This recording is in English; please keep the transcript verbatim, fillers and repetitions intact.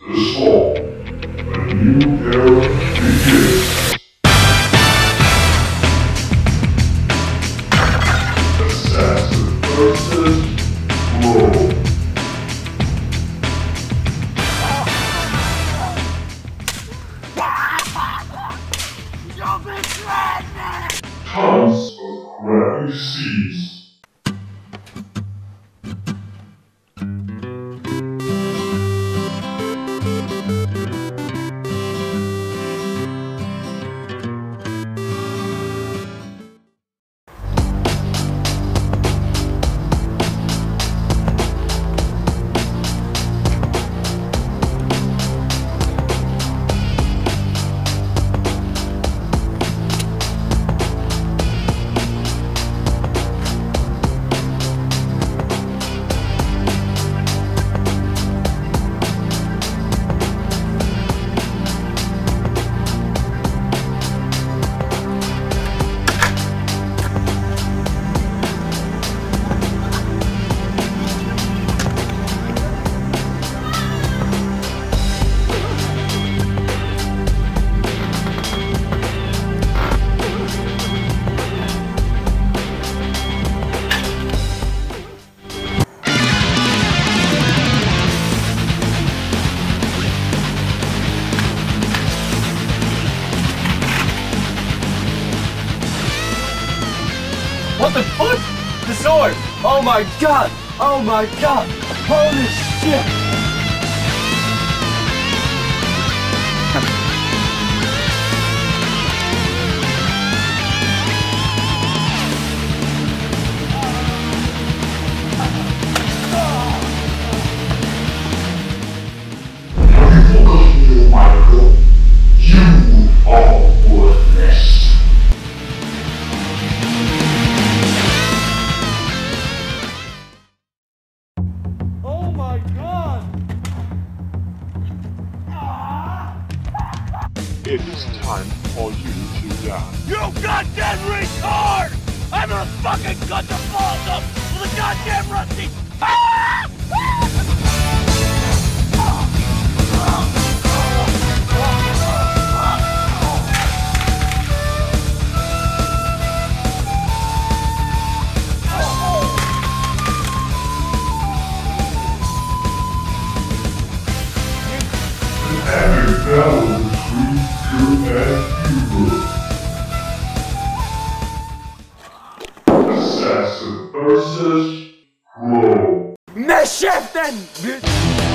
This fall, a new era begins. Assassin Vs Pro. Tons of crappy seeds. What the fuck? The sword! Oh my god! Oh my god! Holy shit! Have you forgotten your Michael? You are worthless. Oh my god! It is time for you to die. You goddamn retard! I'm gonna fucking cut the balls up with a goddamn rusty. Ah! Epic battle between good and evil. Assassin Vs Pro. Mehr Chef denn!